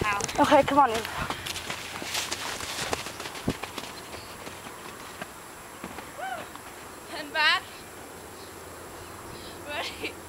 now. Okay, come on in. And back. Ready?